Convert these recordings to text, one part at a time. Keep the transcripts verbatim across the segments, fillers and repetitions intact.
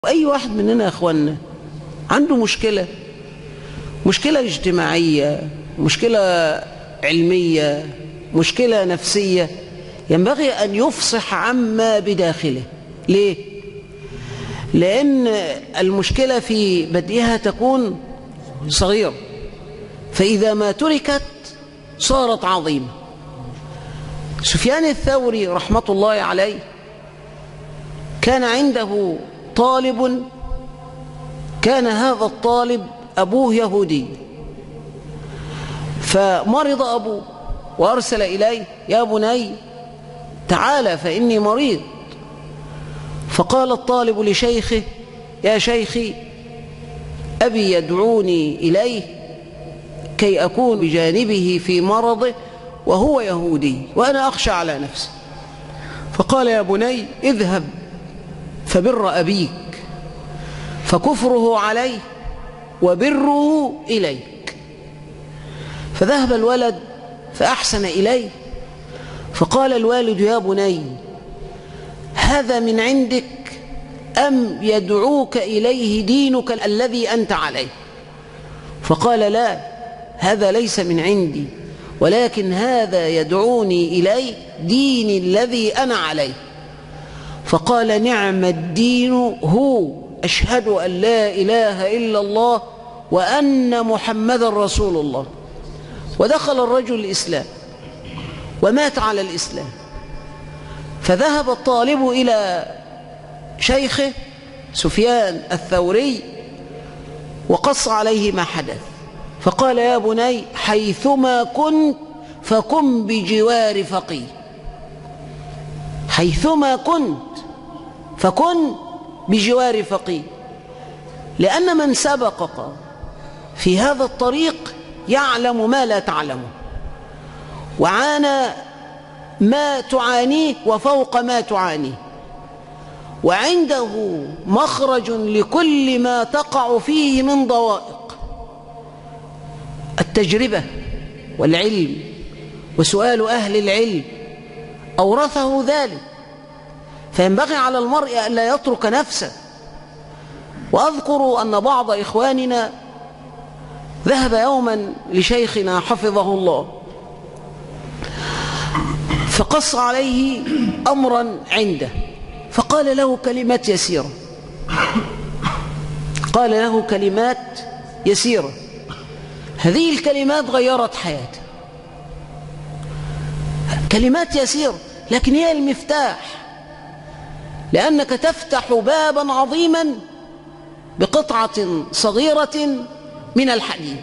أي واحد مننا يا أخوانا عنده مشكلة مشكلة اجتماعية، مشكلة علمية، مشكلة نفسية، ينبغي أن يفصح عما بداخله. ليه؟ لأن المشكلة في بدءها تكون صغيرة، فإذا ما تركت صارت عظيمة. سفيان الثوري رحمة الله عليه كان عنده طالب، كان هذا الطالب أبوه يهودي، فمرض أبوه وأرسل إليه: يا بني تعال فإني مريض. فقال الطالب لشيخه: يا شيخي، أبي يدعوني إليه كي أكون بجانبه في مرضه وهو يهودي وأنا أخشى على نفسي. فقال: يا بني اذهب فبر أبيك، فكفره عليه وبره إليك. فذهب الولد فأحسن إليه، فقال الوالد: يا بني هذا من عندك أم يدعوك إليه دينك الذي أنت عليه؟ فقال: لا، هذا ليس من عندي، ولكن هذا يدعوني إليه ديني الذي أنا عليه. فقال: نعم الدين هو أشهد أن لا إله إلا الله وأن محمد رسول الله. ودخل الرجل الإسلام ومات على الإسلام. فذهب الطالب إلى شيخه سفيان الثوري وقص عليه ما حدث، فقال: يا بني حيثما كنت فكن بجوار فقيه، حيثما كنت فكن بجوار فقيه، لأن من سبقك في هذا الطريق يعلم ما لا تعلمه، وعانى ما تعانيه وفوق ما تعانيه، وعنده مخرج لكل ما تقع فيه من ضوائق. التجربة والعلم وسؤال أهل العلم أورثه ذلك، فينبغي على المرء أن لا يترك نفسه. وأذكر أن بعض إخواننا ذهب يوما لشيخنا حفظه الله، فقص عليه أمرا عنده، فقال له كلمات يسيرة قال له كلمات يسيرة هذه الكلمات غيرت حياته. كلمات يسيرة لكن هي المفتاح، لأنك تفتح بابا عظيما بقطعة صغيرة من الحديد.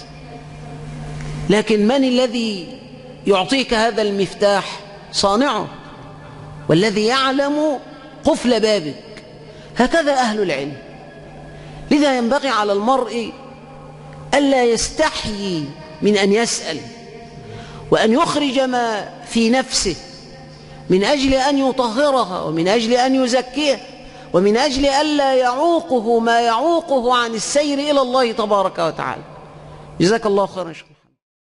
لكن من الذي يعطيك هذا المفتاح؟ صانعه، والذي يعلم قفل بابك. هكذا أهل العلم. لذا ينبغي على المرء ألا يستحيي من أن يسأل، وأن يخرج ما في نفسه من أجل أن يطهرها، ومن أجل أن يزكيها، ومن أجل ألا يعوقه ما يعوقه عن السير إلى الله تبارك وتعالى. جزاك الله خيرا.